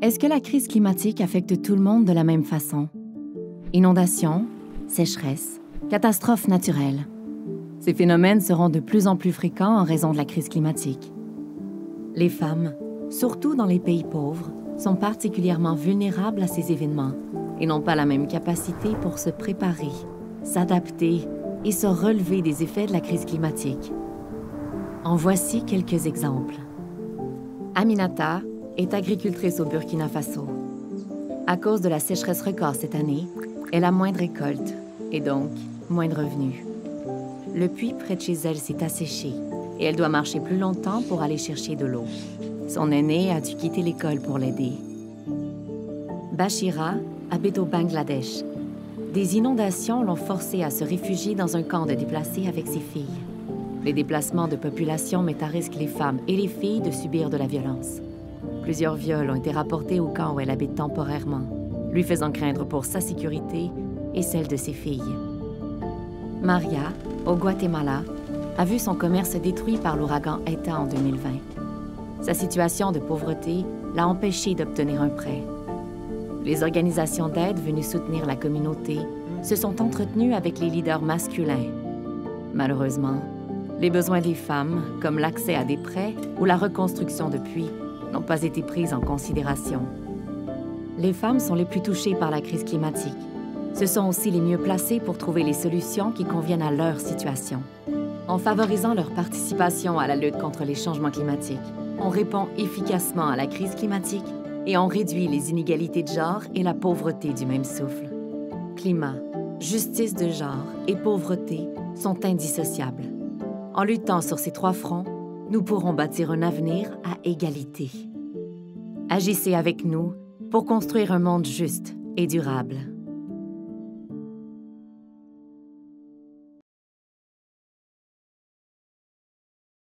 Est-ce que la crise climatique affecte tout le monde de la même façon? Inondations, sécheresse, catastrophes naturelles. Ces phénomènes seront de plus en plus fréquents en raison de la crise climatique. Les femmes, surtout dans les pays pauvres, sont particulièrement vulnérables à ces événements et n'ont pas la même capacité pour se préparer, s'adapter et se relever des effets de la crise climatique. En voici quelques exemples. Aminata est agricultrice au Burkina Faso. À cause de la sécheresse record cette année, elle a moins de récoltes et donc moins de revenus. Le puits près de chez elle s'est asséché et elle doit marcher plus longtemps pour aller chercher de l'eau. Son aîné a dû quitter l'école pour l'aider. Bashira habite au Bangladesh. Des inondations l'ont forcée à se réfugier dans un camp de déplacés avec ses filles. Les déplacements de population mettent à risque les femmes et les filles de subir de la violence. Plusieurs viols ont été rapportés au camp où elle habite temporairement, lui faisant craindre pour sa sécurité et celle de ses filles. Maria, au Guatemala, a vu son commerce détruit par l'ouragan Eta en 2020. Sa situation de pauvreté l'a empêchée d'obtenir un prêt. Les organisations d'aide venues soutenir la communauté se sont entretenues avec les leaders masculins. Malheureusement, les besoins des femmes, comme l'accès à des prêts ou la reconstruction de puits, n'ont pas été prises en considération. Les femmes sont les plus touchées par la crise climatique. Ce sont aussi les mieux placées pour trouver les solutions qui conviennent à leur situation. En favorisant leur participation à la lutte contre les changements climatiques, on répond efficacement à la crise climatique et on réduit les inégalités de genre et la pauvreté du même souffle. Climat, justice de genre et pauvreté sont indissociables. En luttant sur ces trois fronts, nous pourrons bâtir un avenir à égalité. Agissez avec nous pour construire un monde juste et durable.